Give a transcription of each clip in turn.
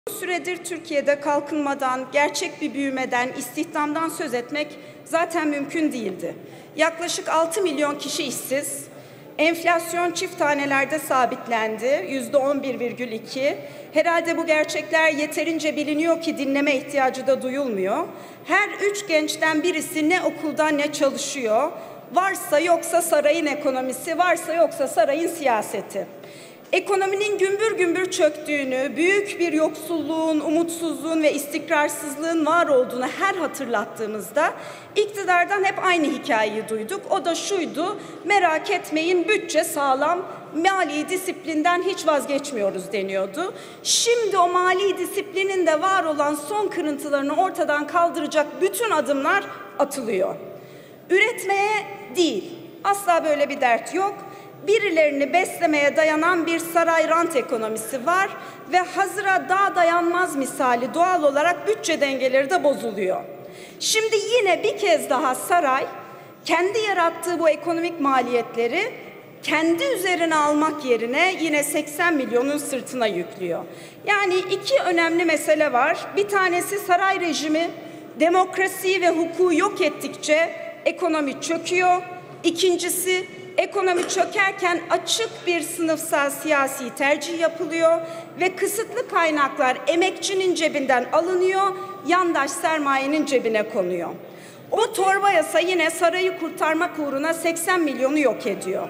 Bu süredir Türkiye'de kalkınmadan, gerçek bir büyümeden, istihdamdan söz etmek zaten mümkün değildi. Yaklaşık 6 milyon kişi işsiz, enflasyon çift tanelerde sabitlendi, %11,2. Herhalde bu gerçekler yeterince biliniyor ki dinleme ihtiyacı da duyulmuyor. Her 3 gençten birisi ne okulda ne çalışıyor. Varsa yoksa sarayın ekonomisi, varsa yoksa sarayın siyaseti. Ekonominin gümbür gümbür çöktüğünü, büyük bir yoksulluğun, umutsuzluğun ve istikrarsızlığın var olduğunu her hatırlattığımızda iktidardan hep aynı hikayeyi duyduk. O da şuydu: merak etmeyin, bütçe sağlam, mali disiplinden hiç vazgeçmiyoruz deniyordu. Şimdi o mali disiplinin de var olan son kırıntılarını ortadan kaldıracak bütün adımlar atılıyor. Üretmeye değil, asla böyle bir dert yok. Birilerini beslemeye dayanan bir saray rant ekonomisi var ve hazıra daha dayanmaz misali doğal olarak bütçe dengeleri de bozuluyor. Şimdi yine bir kez daha saray kendi yarattığı bu ekonomik maliyetleri kendi üzerine almak yerine yine 80 milyonun sırtına yüklüyor. Yani iki önemli mesele var. Bir tanesi, saray rejimi demokrasiyi ve hukuku yok ettikçe ekonomi çöküyor. İkincisi, ekonomi çökerken açık bir sınıfsal siyasi tercih yapılıyor ve kısıtlı kaynaklar emekçinin cebinden alınıyor, yandaş sermayenin cebine konuyor. O torba yasa yine sarayı kurtarmak uğruna 80 milyonu yok ediyor.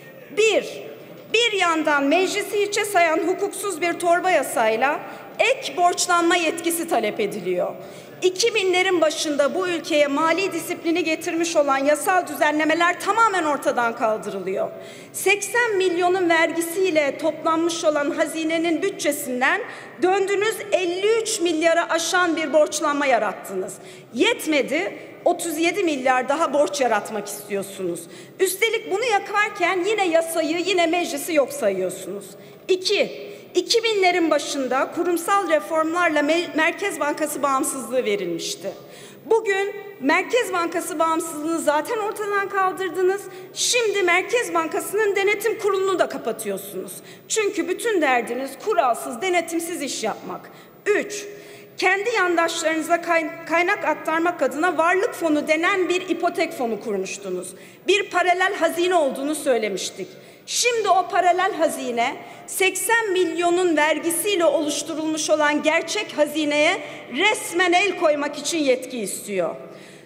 Bir yandan meclisi hiçe sayan hukuksuz bir torba yasayla ek borçlanma yetkisi talep ediliyor. 2000'lerin başında bu ülkeye mali disiplini getirmiş olan yasal düzenlemeler tamamen ortadan kaldırılıyor. 80 milyonun vergisiyle toplanmış olan hazinenin bütçesinden döndünüz 53 milyara aşan bir borçlanma yarattınız. Yetmedi, 37 milyar daha borç yaratmak istiyorsunuz. Üstelik bunu yaparken yine yasayı, yine meclisi yok sayıyorsunuz. 2000'lerin başında kurumsal reformlarla Merkez Bankası bağımsızlığı verilmişti. Bugün Merkez Bankası bağımsızlığını zaten ortadan kaldırdınız. Şimdi Merkez Bankası'nın denetim kurulunu da kapatıyorsunuz. Çünkü bütün derdiniz kuralsız, denetimsiz iş yapmak. 3. Kendi yandaşlarınıza kaynak aktarmak adına varlık fonu denen bir ipotek fonu kurmuştunuz. Bir paralel hazine olduğunu söylemiştik. Şimdi o paralel hazine 80 milyonun vergisiyle oluşturulmuş olan gerçek hazineye resmen el koymak için yetki istiyor.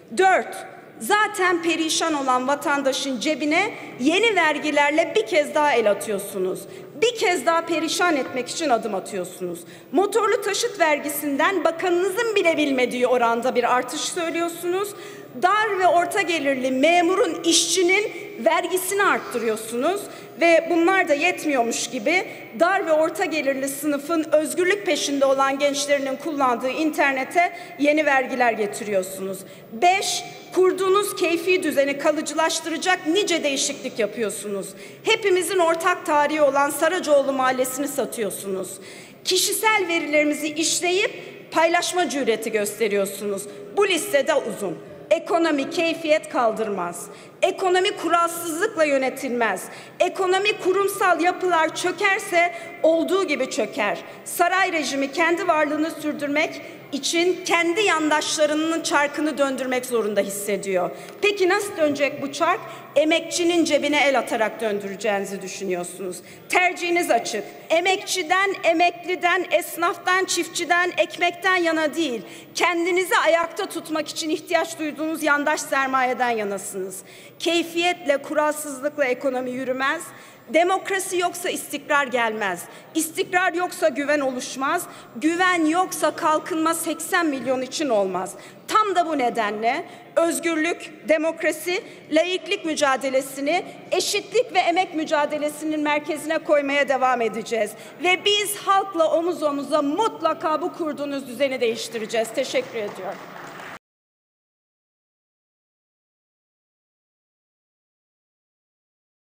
4. Zaten perişan olan vatandaşın cebine yeni vergilerle bir kez daha el atıyorsunuz. Bir kez daha perişan etmek için adım atıyorsunuz. Motorlu taşıt vergisinden bakanınızın bile bilmediği oranda bir artış söylüyorsunuz. Dar ve orta gelirli memurun, işçinin vergisini arttırıyorsunuz ve bunlar da yetmiyormuş gibi dar ve orta gelirli sınıfın özgürlük peşinde olan gençlerinin kullandığı internete yeni vergiler getiriyorsunuz. 5. Kurduğunuz keyfi düzeni kalıcılaştıracak nice değişiklik yapıyorsunuz. Hepimizin ortak tarihi olan Saracoğlu Mahallesi'ni satıyorsunuz. Kişisel verilerimizi işleyip paylaşma cüreti gösteriyorsunuz. Bu listede uzun. Ekonomi keyfiyet kaldırmaz. Ekonomi kuralsızlıkla yönetilmez. Ekonomi kurumsal yapılar çökerse olduğu gibi çöker. Saray rejimi kendi varlığını sürdürmek için kendi yandaşlarının çarkını döndürmek zorunda hissediyor. Peki nasıl dönecek bu çark? Emekçinin cebine el atarak döndüreceğinizi düşünüyorsunuz. Tercihiniz açık. Emekçiden, emekliden, esnaftan, çiftçiden, ekmekten yana değil, kendinizi ayakta tutmak için ihtiyaç duyduğunuz yandaş sermayeden yanasınız. Keyfiyetle, kuralsızlıkla ekonomi yürümez. Demokrasi yoksa istikrar gelmez. İstikrar yoksa güven oluşmaz. Güven yoksa kalkınma 80 milyon için olmaz. Tam da bu nedenle özgürlük, demokrasi, laiklik mücadelesini eşitlik ve emek mücadelesinin merkezine koymaya devam edeceğiz. Ve biz halkla omuz omuza mutlaka bu kurduğunuz düzeni değiştireceğiz. Teşekkür ediyorum.